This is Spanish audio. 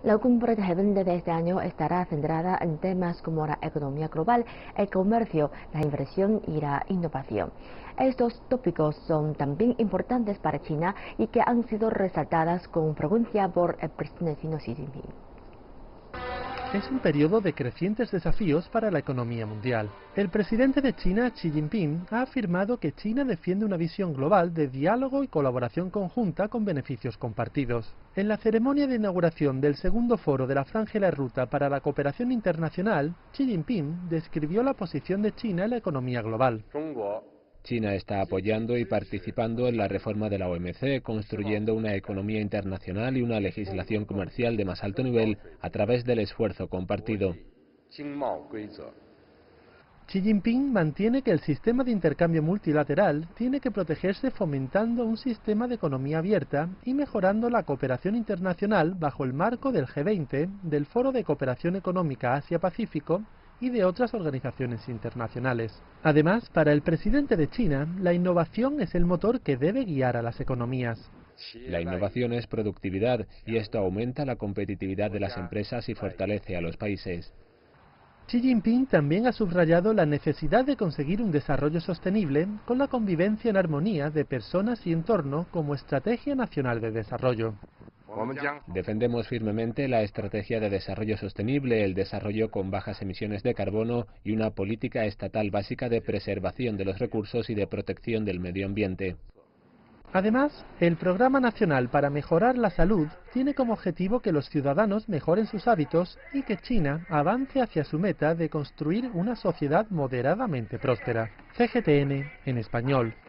La cumbre de G20 de este año estará centrada en temas como la economía global, el comercio, la inversión y la innovación. Estos tópicos son también importantes para China y que han sido resaltadas con frecuencia por el presidente chino Xi Jinping. Es un periodo de crecientes desafíos para la economía mundial. El presidente de China, Xi Jinping, ha afirmado que China defiende una visión global de diálogo y colaboración conjunta con beneficios compartidos. En la ceremonia de inauguración del segundo foro de la Franja y la Ruta para la Cooperación Internacional, Xi Jinping describió la posición de China en la economía global. China está apoyando y participando en la reforma de la OMC, construyendo una economía internacional y una legislación comercial de más alto nivel a través del esfuerzo compartido. Xi Jinping mantiene que el sistema de intercambio multilateral tiene que protegerse fomentando un sistema de economía abierta y mejorando la cooperación internacional bajo el marco del G20, del Foro de Cooperación Económica Asia-Pacífico y de otras organizaciones internacionales. Además, para el presidente de China, la innovación es el motor que debe guiar a las economías. La innovación es productividad y esto aumenta la competitividad de las empresas y fortalece a los países. Xi Jinping también ha subrayado la necesidad de conseguir un desarrollo sostenible con la convivencia en armonía de personas y entorno como estrategia nacional de desarrollo. Defendemos firmemente la estrategia de desarrollo sostenible, el desarrollo con bajas emisiones de carbono y una política estatal básica de preservación de los recursos y de protección del medio ambiente. Además, el Programa Nacional para Mejorar la Salud tiene como objetivo que los ciudadanos mejoren sus hábitos y que China avance hacia su meta de construir una sociedad moderadamente próspera. CGTN en español.